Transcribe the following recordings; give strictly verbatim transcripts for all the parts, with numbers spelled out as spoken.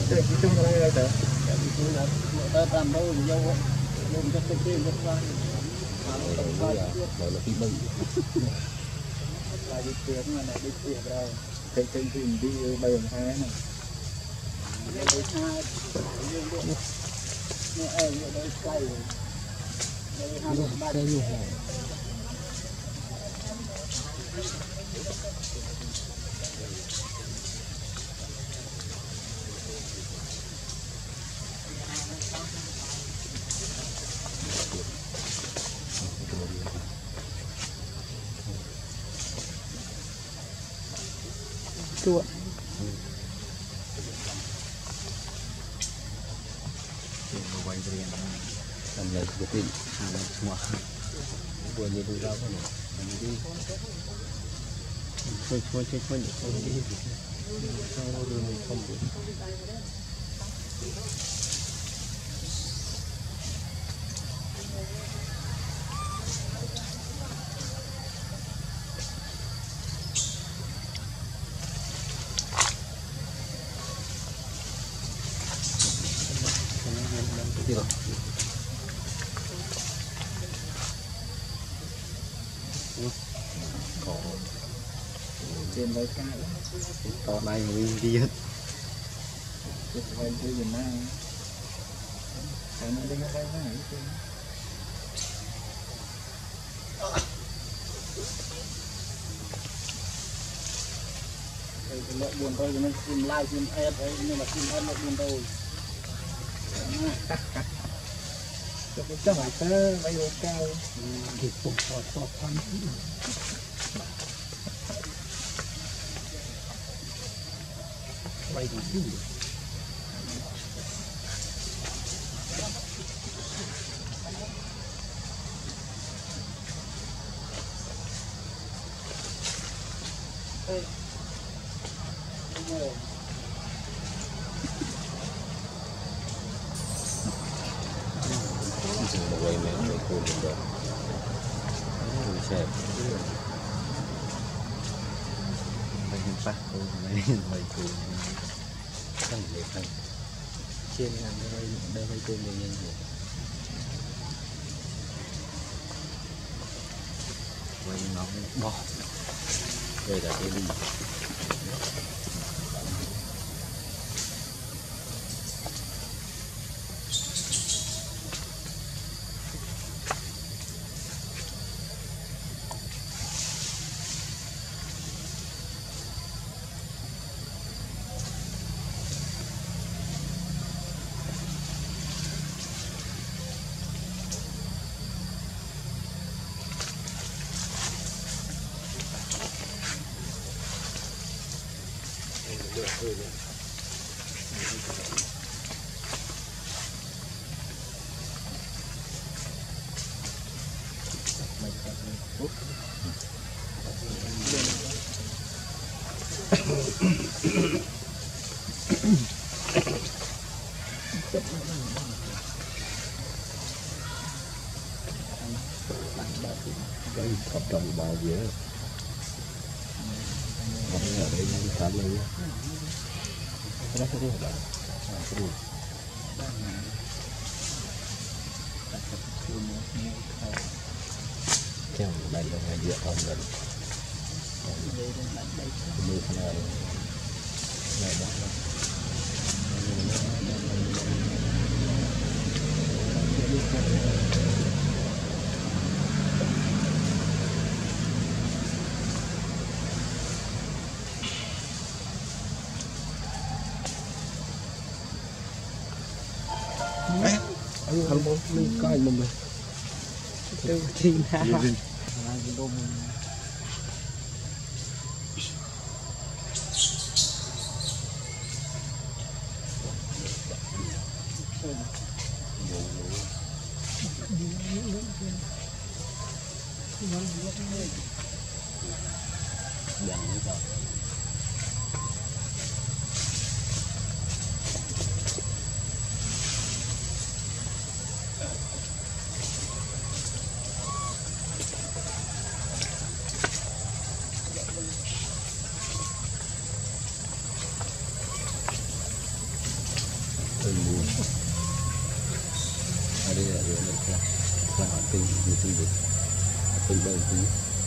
Đây cái chung này là đó. Cái chung là ta làm đâu thì nhau á. Luôn rất tốt rất qua. Đó là cái bự. Là đi tiếng mà này đi tiếng rồi. Cái cái gì đi bay bằng hai này. Đây hai. Nó em ở đây cây. Đây hai ba đây luôn. Chua. Quay riêng làm lấy cái gì làm semua buat jadi apa nih jadi cuy cuy cuy cuy jadi kalau dulu kamu Gitu. Trên lấy cái to này mình đi hết cái này cái gì này cái này đi cái này cái lợi buồn thôi nó tìm like tìm ad đấy nhưng mà tìm ad nó buồn đâu cái cái hỏi tớ bay vô cao thì cũng có có con bay đi chứ quay mấy người cô mình được mình xem mấy hình phát cô mấy mấy cô rất là đẹp hơn trên làm đây đây mấy cô mình nhìn được quay nó bò đây là cái gì cái cặp trồng bao dễ không ở đây nó khá lâu cái đó cái gì vậy cái gì chèo đây là ngày dựa không gần mưa thế này này đó không có mình coi mà mình từ thì nào ở đây là rồi này là là họ tinh như tinh được tinh bền tí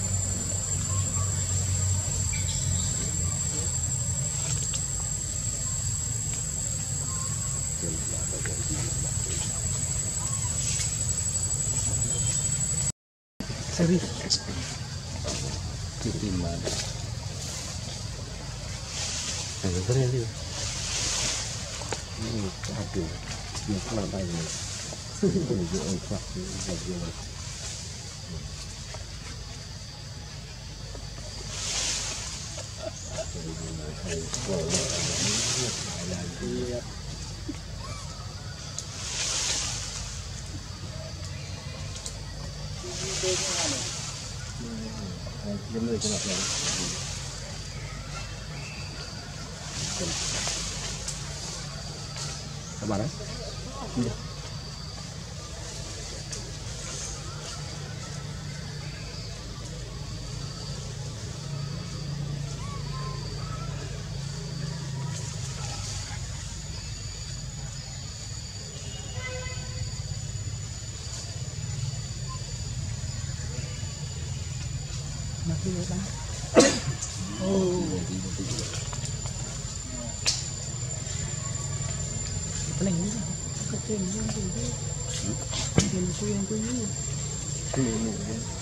Sorry. Chỉ tìm mà cái cái này điนี่ก็อาจจะมีข้าวได้เลยเป็นเยอะครับเยอะเยอะใช้ก็เลยเลือกหลายอย่างที่ยังเลยขนาดนั้นcác bạn đấy Mà khi nó bán ô cái này cái tiền nó tiền cái tiền quyền cái gì